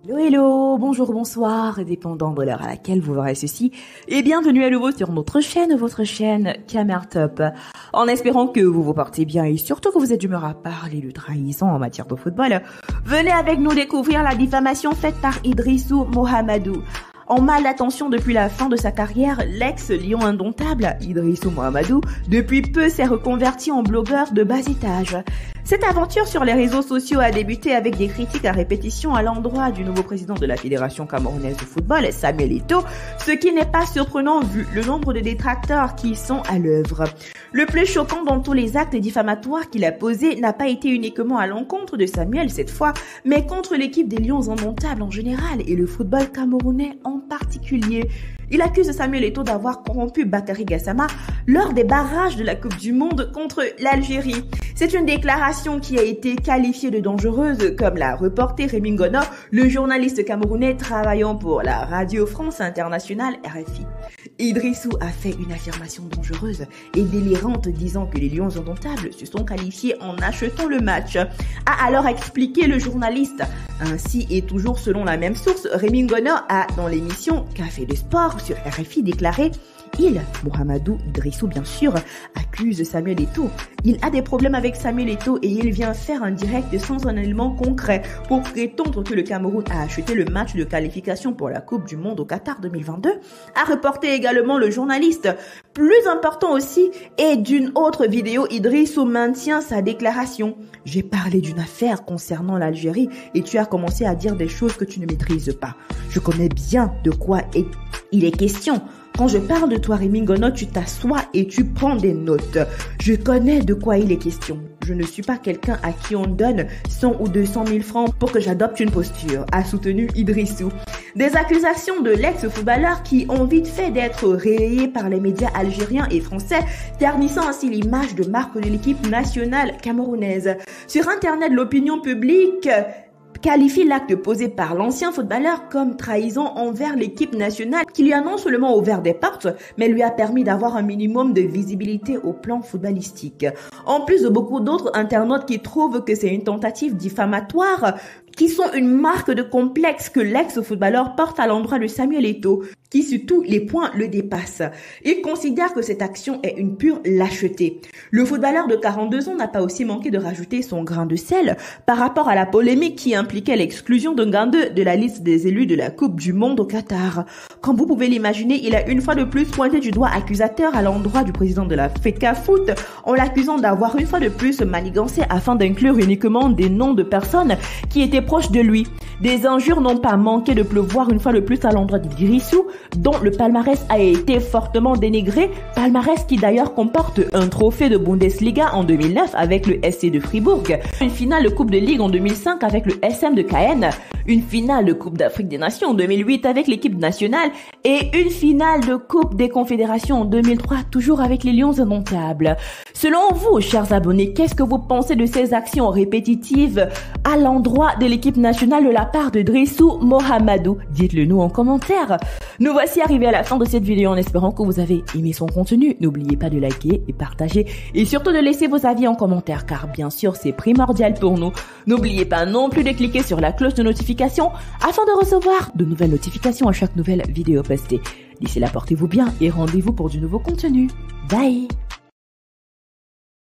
Hello, hello, bonjour, bonsoir, dépendant de l'heure à laquelle vous verrez ceci, et bienvenue à nouveau sur notre chaîne, votre chaîne Camertop. En espérant que vous vous portez bien et surtout que vous êtes d'humeur à parler de trahison en matière de football, venez avec nous découvrir la diffamation faite par Idrissou Mohamedou. En mal d'attention depuis la fin de sa carrière, l'ex-lion indomptable, Idrissou Mohamedou, depuis peu s'est reconverti en blogueur de bas étage. Cette aventure sur les réseaux sociaux a débuté avec des critiques à répétition à l'endroit du nouveau président de la Fédération camerounaise de football, Samuel Eto'o, ce qui n'est pas surprenant vu le nombre de détracteurs qui sont à l'œuvre. Le plus choquant dans tous les actes diffamatoires qu'il a posés n'a pas été uniquement à l'encontre de Samuel cette fois, mais contre l'équipe des Lions indomptables en général et le football camerounais en particulier. Il accuse Samuel Eto'o d'avoir corrompu Bakary Gassama lors des barrages de la Coupe du Monde contre l'Algérie. C'est une déclaration qui a été qualifiée de dangereuse, comme l'a reporté Rémi Ngono, le journaliste camerounais travaillant pour la Radio France Internationale RFI. Idrissou a fait une affirmation dangereuse et délirante disant que les Lions indomptables se sont qualifiés en achetant le match, a alors expliqué le journaliste. Ainsi et toujours selon la même source, Rémi Ngono a, dans l'émission Café de Sport sur RFI, déclaré Mohamedou Idrissou bien sûr, accuse Samuel Eto'o. Il a des problèmes avec Samuel Eto'o et il vient faire un direct sans un élément concret pour prétendre que le Cameroun a acheté le match de qualification pour la Coupe du Monde au Qatar 2022, a reporté également le journaliste. Plus important aussi, et d'une autre vidéo, Idrissou maintient sa déclaration. J'ai parlé d'une affaire concernant l'Algérie et tu as commencé à dire des choses que tu ne maîtrises pas. Je connais bien de quoi il est question. Quand je parle de toi, Rémi Ngono, tu t'assois et tu prends des notes. Je connais de quoi il est question. Je ne suis pas quelqu'un à qui on donne 100 ou 200 000 francs pour que j'adopte une posture, a soutenu Idrissou. Des accusations de l'ex-footballeur qui ont vite fait d'être relayées par les médias algériens et français, ternissant ainsi l'image de marque de l'équipe nationale camerounaise. Sur Internet, l'opinion publique qualifie l'acte posé par l'ancien footballeur comme trahison envers l'équipe nationale qui lui a non seulement ouvert des portes, mais lui a permis d'avoir un minimum de visibilité au plan footballistique. En plus de beaucoup d'autres internautes qui trouvent que c'est une tentative diffamatoire, qui sont une marque de complexe que l'ex-footballeur porte à l'endroit de Samuel Eto'o, qui sur tous les points le dépasse. Il considère que cette action est une pure lâcheté. Le footballeur de 42 ans n'a pas aussi manqué de rajouter son grain de sel par rapport à la polémique qui impliquait l'exclusion de Gandeux de la liste des élus de la Coupe du Monde au Qatar. Comme vous pouvez l'imaginer, il a une fois de plus pointé du doigt accusateur à l'endroit du président de la FECAFOOT en l'accusant d'avoir une fois de plus manigancé afin d'inclure uniquement des noms de personnes qui étaient proches de lui. Des injures n'ont pas manqué de pleuvoir une fois de plus à l'endroit d'Idrissou, dont le palmarès a été fortement dénigré, palmarès qui d'ailleurs comporte un trophée de Bundesliga en 2009 avec le SC de Fribourg, une finale de Coupe de Ligue en 2005 avec le SM de Caen, une finale de Coupe d'Afrique des Nations en 2008 avec l'équipe nationale et une finale de Coupe des Confédérations en 2003 toujours avec les Lions indomptables. Selon vous, chers abonnés, qu'est-ce que vous pensez de ces actions répétitives à l'endroit de l'équipe nationale de la part de Idrissou Mohamedou? Dites-le nous en commentaire. Nous voici arrivés à la fin de cette vidéo en espérant que vous avez aimé son contenu. N'oubliez pas de liker et partager et surtout de laisser vos avis en commentaire car bien sûr c'est primordial pour nous. N'oubliez pas non plus de cliquer sur la cloche de notification afin de recevoir de nouvelles notifications à chaque nouvelle vidéo postée. D'ici là, portez-vous bien et rendez-vous pour du nouveau contenu. Bye!